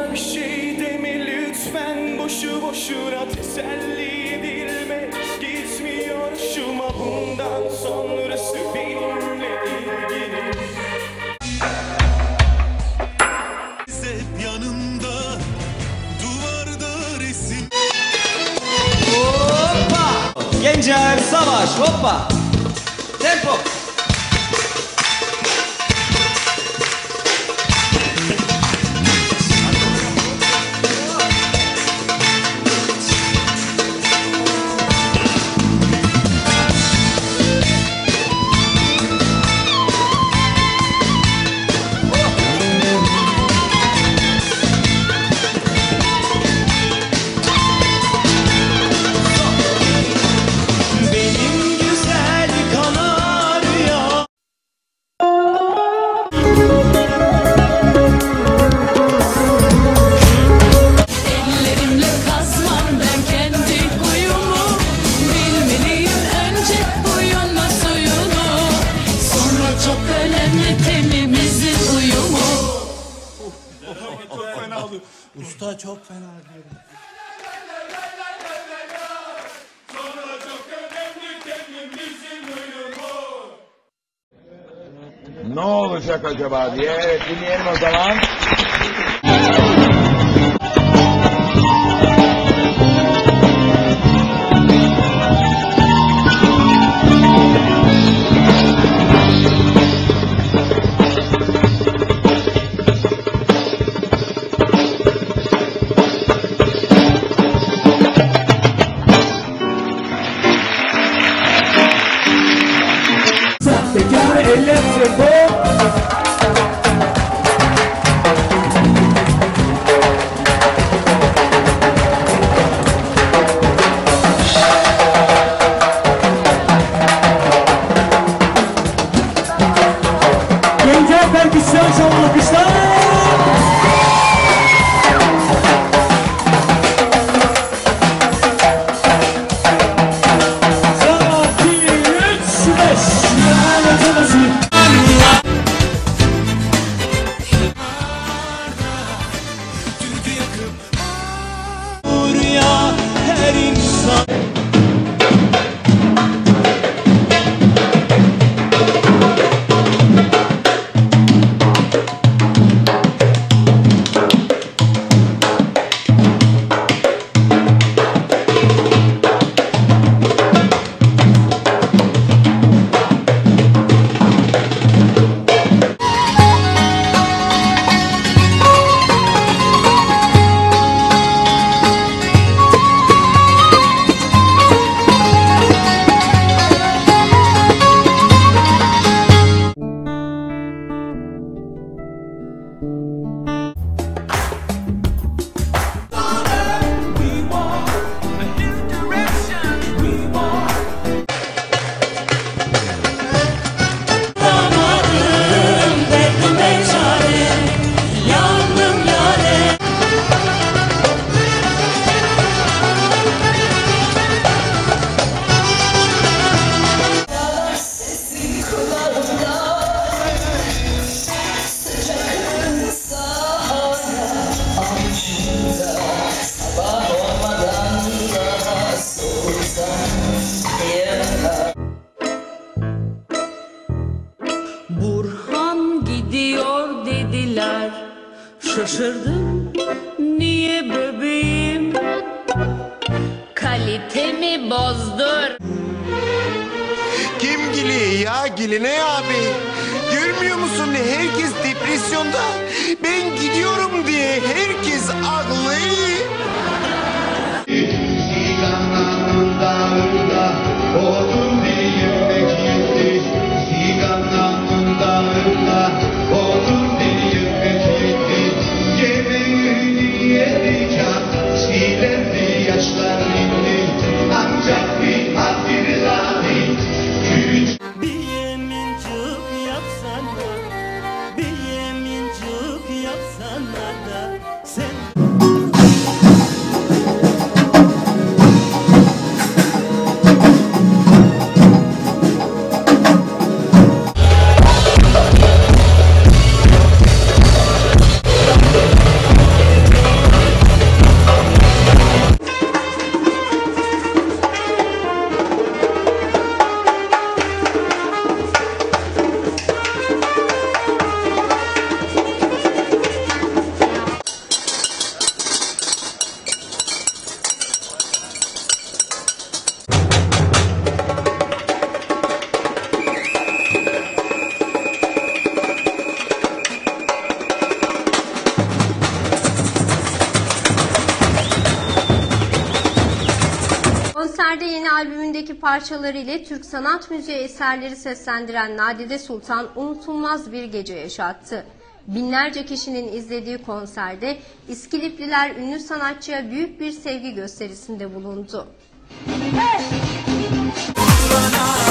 bir şey deme lütfen, boşu boşuna teselli edilme. Gitmiyor hoşuma bundan sonrası benimle ilgili. Hep yanımda duvarda resim. Hoppa! Gencer Savaş, hoppa! Tempo! Usta çok fena diyorum. Ne olacak acaba diye dinleyelim o zaman. Burhan gidiyor dediler, şaşırdım niye bebeğim, kalitemi bozdur. Kim gili ya, Giline abi? Görmüyor musun, herkes depresyonda. Ben gidiyorum diye herkes ağlıyor. Konserde yeni albümündeki parçaları ile Türk sanat müziği eserleri seslendiren Nadide Sultan unutulmaz bir gece yaşattı. Binlerce kişinin izlediği konserde İskilipliler ünlü sanatçıya büyük bir sevgi gösterisinde bulundu. Hey!